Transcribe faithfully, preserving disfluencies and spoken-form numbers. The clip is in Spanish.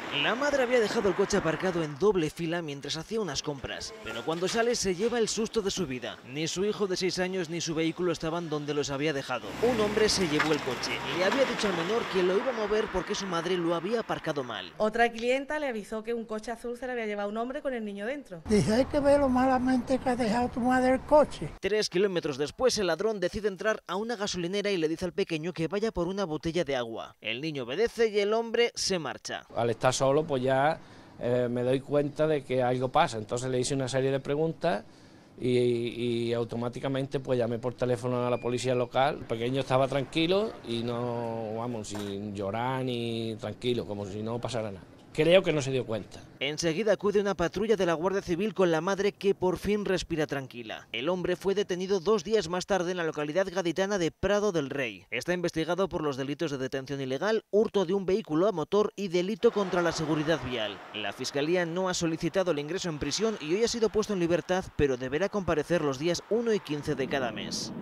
La madre había dejado el coche aparcado en doble fila mientras hacía unas compras, pero cuando sale se lleva el susto de su vida. Ni su hijo de seis años ni su vehículo estaban donde los había dejado. Un hombre se llevó el coche, le había dicho al menor que lo iba a mover porque su madre lo había aparcado mal. Otra clienta le avisó que un coche azul se le había llevado un hombre con el niño dentro. Dice, hay que ver lo malamente que ha dejado tu madre el coche. Tres kilómetros después, el ladrón decide entrar a una gasolinera y le dice al pequeño que vaya por una botella de agua. El niño obedece y el hombre se marcha. Al estar solo, pues ya eh, me doy cuenta de que algo pasa. Entonces le hice una serie de preguntas y, y automáticamente pues llamé por teléfono a la policía local. El pequeño estaba tranquilo y no, vamos, sin llorar ni tranquilo, como si no pasara nada. Creo que no se dio cuenta. Enseguida acude una patrulla de la Guardia Civil con la madre, que por fin respira tranquila. El hombre fue detenido dos días más tarde en la localidad gaditana de Prado del Rey. Está investigado por los delitos de detención ilegal, hurto de un vehículo a motor y delito contra la seguridad vial. La Fiscalía no ha solicitado el ingreso en prisión y hoy ha sido puesto en libertad, pero deberá comparecer los días uno y quince de cada mes.